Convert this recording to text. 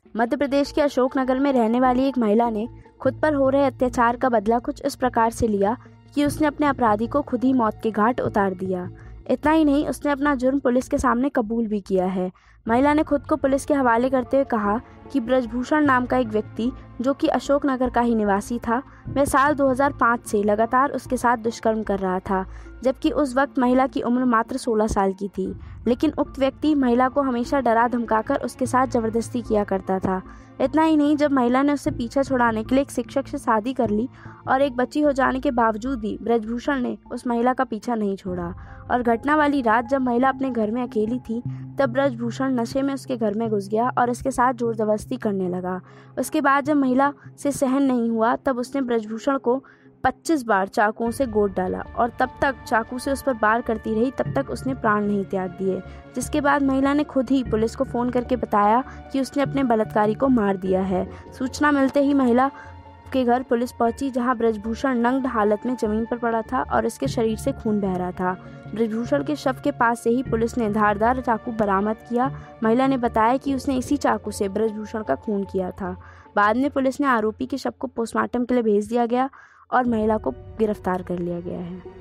मध्य प्रदेश के अशोकनगर में रहने वाली एक महिला ने खुद पर हो रहे अत्याचार का बदला कुछ इस प्रकार से लिया कि उसने अपने अपराधी को खुद ही मौत के घाट उतार दिया। इतना ही नहीं, उसने अपना जुर्म पुलिस के सामने कबूल भी किया है। महिला ने खुद को पुलिस के हवाले करते हुए कहा कि ब्रजभूषण नाम का एक व्यक्ति, जो कि अशोकनगर का ही निवासी था, वह साल 2005 से लगातार उसके साथ दुष्कर्म कर रहा था, जबकि उस वक्त महिला की उम्र मात्र 16 साल की थी। लेकिन उक्त व्यक्ति महिला को हमेशा डरा धमकाकर उसके साथ जबरदस्ती किया करता था। इतना ही नहीं, जब महिला ने उससे पीछा छुड़ाने के लिए एक शिक्षक से शादी कर ली और एक बच्ची हो जाने के बावजूद भी ब्रजभूषण ने उस महिला का पीछा नहीं छोड़ा। और घटना वाली रात जब महिला अपने घर में अकेली थी, तब ब्रजभूषण नशे में उसके घर में घुस गया और इसके साथ जोर जबरदस्ती करने लगा। उसके बाद जब महिला से सहन नहीं हुआ, तब उसने ब्रजभूषण को 25 बार चाकुओं से गोद डाला और तब तक चाकू से उस पर वार करती रही, तब तक उसने प्राण नहीं त्याग दिए। जिसके बाद महिला ने खुद ही पुलिस को फ़ोन करके बताया कि उसने अपने बलात्कारी को मार दिया है। सूचना मिलते ही महिला के घर पुलिस पहुंची, जहां ब्रजभूषण नग्न हालत में जमीन पर पड़ा था और इसके शरीर से खून बह रहा था। ब्रजभूषण के शव के पास से ही पुलिस ने धारदार चाकू बरामद किया। महिला ने बताया कि उसने इसी चाकू से ब्रजभूषण का खून किया था। बाद में पुलिस ने आरोपी के शव को पोस्टमार्टम के लिए भेज दिया गया और महिला को गिरफ्तार कर लिया गया है।